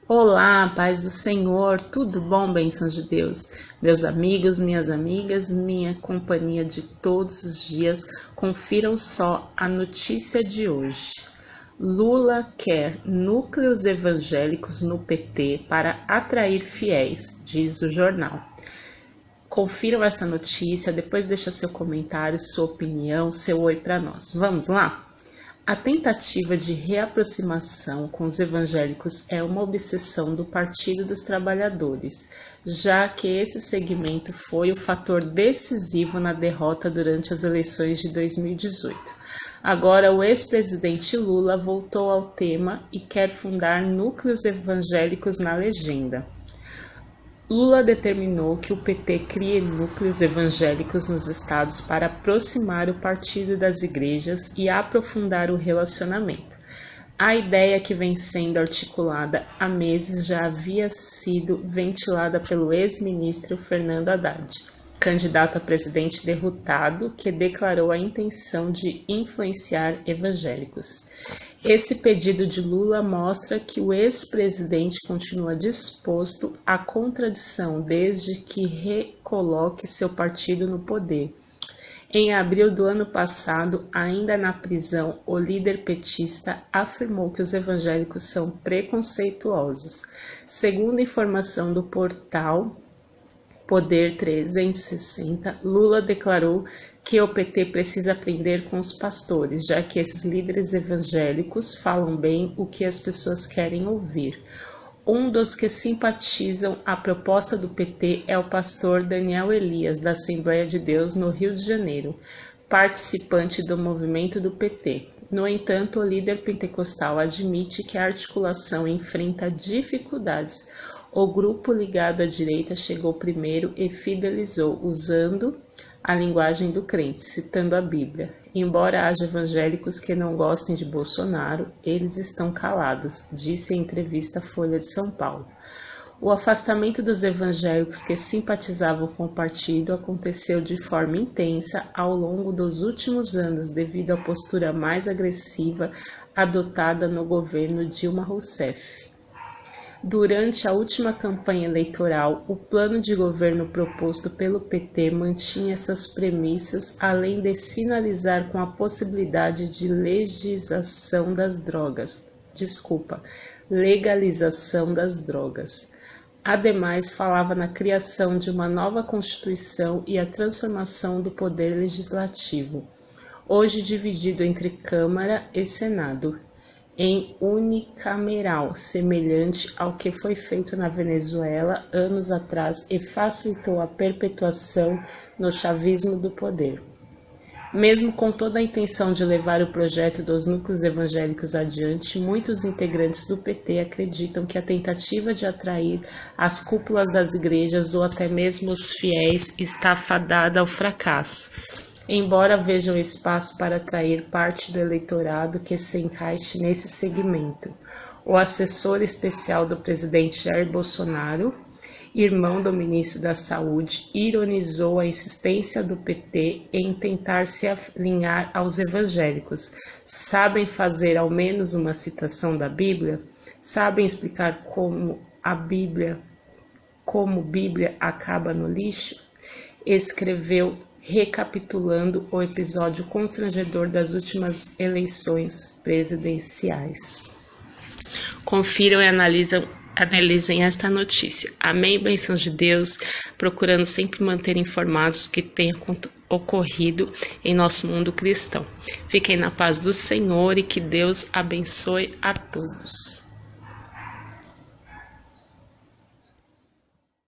Olá, paz do Senhor, tudo bom, bênçãos de Deus? Meus amigos, minhas amigas, minha companhia de todos os dias, confiram só a notícia de hoje. Lula quer núcleos evangélicos no PT para atrair fiéis, diz o jornal. Confiram essa notícia, depois deixa seu comentário, sua opinião, seu oi para nós. Vamos lá? A tentativa de reaproximação com os evangélicos é uma obsessão do Partido dos Trabalhadores, já que esse segmento foi o fator decisivo na derrota durante as eleições de 2018. Agora, o ex-presidente Lula voltou ao tema e quer fundar núcleos evangélicos na legenda. Lula determinou que o PT crie núcleos evangélicos nos estados para aproximar o partido das igrejas e aprofundar o relacionamento. A ideia, que vem sendo articulada há meses, já havia sido ventilada pelo ex-ministro Fernando Haddad, candidato a presidente derrotado, que declarou a intenção de influenciar evangélicos. Esse pedido de Lula mostra que o ex-presidente continua disposto à contradição desde que recoloque seu partido no poder. Em abril do ano passado, ainda na prisão, o líder petista afirmou que os evangélicos são preconceituosos. Segundo informação do portal Poder 360, Lula declarou que o PT precisa aprender com os pastores, já que esses líderes evangélicos falam bem o que as pessoas querem ouvir. Um dos que simpatizam a proposta do PT é o pastor Daniel Elias, da Assembleia de Deus, no Rio de Janeiro, participante do movimento do PT. No entanto, o líder pentecostal admite que a articulação enfrenta dificuldades. O grupo ligado à direita chegou primeiro e fidelizou, usando a linguagem do crente, citando a Bíblia. Embora haja evangélicos que não gostem de Bolsonaro, eles estão calados, disse em entrevista à Folha de São Paulo. O afastamento dos evangélicos que simpatizavam com o partido aconteceu de forma intensa ao longo dos últimos anos devido à postura mais agressiva adotada no governo Dilma Rousseff. Durante a última campanha eleitoral, o plano de governo proposto pelo PT mantinha essas premissas, além de sinalizar com a possibilidade de legalização das drogas. Ademais, falava na criação de uma nova Constituição e a transformação do poder legislativo, hoje dividido entre Câmara e Senado, em unicameral, semelhante ao que foi feito na Venezuela anos atrás e facilitou a perpetuação no chavismo do poder. Mesmo com toda a intenção de levar o projeto dos núcleos evangélicos adiante, muitos integrantes do PT acreditam que a tentativa de atrair as cúpulas das igrejas ou até mesmo os fiéis está fadada ao fracasso. Embora vejam espaço para atrair parte do eleitorado que se encaixe nesse segmento. O assessor especial do presidente Jair Bolsonaro, irmão do ministro da Saúde, ironizou a insistência do PT em tentar se alinhar aos evangélicos. Sabem fazer ao menos uma citação da Bíblia? Sabem explicar como Bíblia acaba no lixo? Escreveu, recapitulando o episódio constrangedor das últimas eleições presidenciais. Confiram e analisem esta notícia. Amém, bênçãos de Deus, procurando sempre manter informados o que tem ocorrido em nosso mundo cristão. Fiquem na paz do Senhor e que Deus abençoe a todos.